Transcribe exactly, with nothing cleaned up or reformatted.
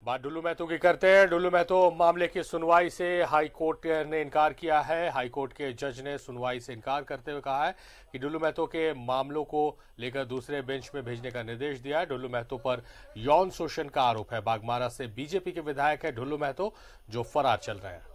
बात डुल्लू महतो की करते हैं। डुल्लू महतो मामले की सुनवाई से हाई कोर्ट ने इनकार किया है। हाई कोर्ट के जज ने सुनवाई से इनकार करते हुए कहा है कि डुल्लू महतो के मामलों को लेकर दूसरे बेंच में भेजने का निर्देश दिया है। डुल्लू महतो पर यौन शोषण का आरोप है। बाघमारा से बीजेपी के विधायक है डुल्लू महतो, जो फरार चल रहे हैं।